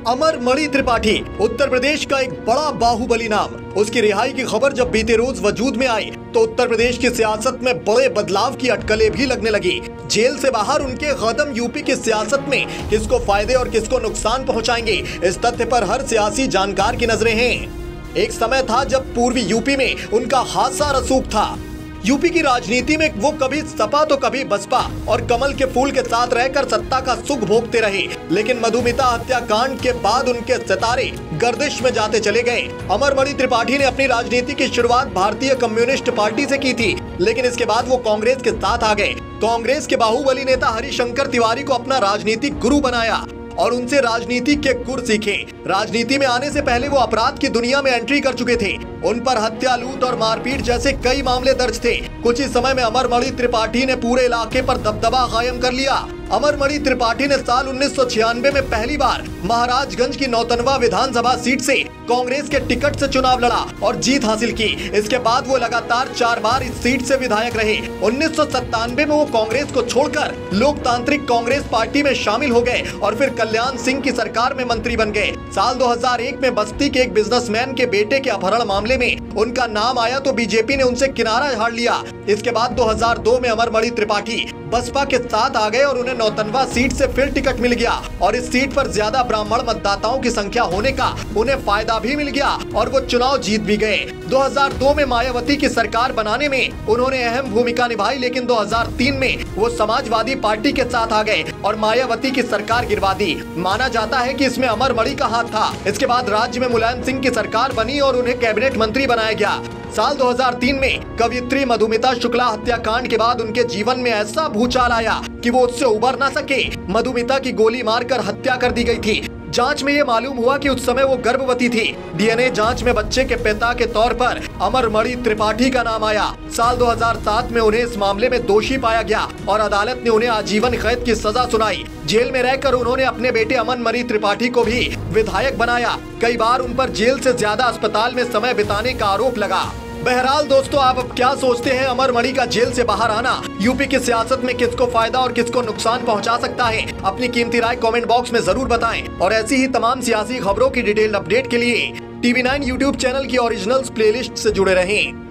अमरमणि त्रिपाठी उत्तर प्रदेश का एक बड़ा बाहुबली नाम। उसकी रिहाई की खबर जब बीते रोज वजूद में आई तो उत्तर प्रदेश की सियासत में बड़े बदलाव की अटकलें भी लगने लगी। जेल से बाहर उनके कदम यूपी की सियासत में किसको फायदे और किसको नुकसान पहुंचाएंगे, इस तथ्य पर हर सियासी जानकार की नजरें हैं। एक समय था जब पूर्वी यूपी में उनका खासा रसूख था। यूपी की राजनीति में वो कभी सपा तो कभी बसपा और कमल के फूल के साथ रहकर सत्ता का सुख भोगते रहे, लेकिन मधुमिता हत्याकांड के बाद उनके सितारे गर्दिश में जाते चले गए। अमरमणि त्रिपाठी ने अपनी राजनीति की शुरुआत भारतीय कम्युनिस्ट पार्टी से की थी, लेकिन इसके बाद वो कांग्रेस के साथ आ गए। कांग्रेस के बाहुबली नेता हरिशंकर तिवारी को अपना राजनीतिक गुरु बनाया और उनसे राजनीति के गुर सीखे। राजनीति में आने से पहले वो अपराध की दुनिया में एंट्री कर चुके थे। उन पर हत्या, लूट और मारपीट जैसे कई मामले दर्ज थे। कुछ ही समय में अमरमणि त्रिपाठी ने पूरे इलाके पर दबदबा कायम कर लिया। अमरमणि त्रिपाठी ने साल 1996 में पहली बार महाराजगंज की नौतनवा विधानसभा सीट से कांग्रेस के टिकट से चुनाव लड़ा और जीत हासिल की। इसके बाद वो लगातार 4 बार इस सीट से विधायक रहे। 1997 में वो कांग्रेस को छोड़कर लोकतांत्रिक कांग्रेस पार्टी में शामिल हो गए और फिर कल्याण सिंह की सरकार में मंत्री बन गए। साल 2001 में बस्ती के एक बिजनेसमैन के बेटे के अपहरण मामले में उनका नाम आया तो बीजेपी ने उनसे किनारा झाड़ लिया। इसके बाद 2002 में अमरमणि त्रिपाठी बसपा के साथ आ गए और उन्हें नौतनवा सीट से फिर टिकट मिल गया और इस सीट पर ज्यादा ब्राह्मण मतदाताओं की संख्या होने का उन्हें फायदा भी मिल गया और वो चुनाव जीत भी गए। 2002 में मायावती की सरकार बनाने में उन्होंने अहम भूमिका निभाई, लेकिन 2003 में वो समाजवादी पार्टी के साथ आ गए और मायावती की सरकार गिरवा दी। माना जाता है कि इसमें अमरमणि का हाथ था। इसके बाद राज्य में मुलायम सिंह की सरकार बनी और उन्हें कैबिनेट मंत्री बनाया गया। साल 2003 में कवयित्री मधुमिता शुक्ला हत्याकांड के बाद उनके जीवन में ऐसा भूचाल आया कि वो उससे उबर ना सके। मधुमिता की गोली मारकर हत्या कर दी गई थी। जांच में ये मालूम हुआ कि उस समय वो गर्भवती थी। डीएनए जांच में बच्चे के पिता के तौर पर अमरमणि त्रिपाठी का नाम आया। साल 2007 में उन्हें इस मामले में दोषी पाया गया और अदालत ने उन्हें आजीवन कैद की सजा सुनाई। जेल में रहकर उन्होंने अपने बेटे अमरमणि त्रिपाठी को भी विधायक बनाया। कई बार उन पर जेल से ज्यादा अस्पताल में समय बिताने का आरोप लगा। बहरहाल दोस्तों, आप अब क्या सोचते हैं? अमरमणि का जेल से बाहर आना यूपी की सियासत में किसको फायदा और किसको नुकसान पहुंचा सकता है? अपनी कीमती राय कमेंट बॉक्स में जरूर बताएं और ऐसी ही तमाम सियासी खबरों की डिटेल्ड अपडेट के लिए TV9 यूट्यूब चैनल की ओरिजिनल्स प्लेलिस्ट से जुड़े रहें।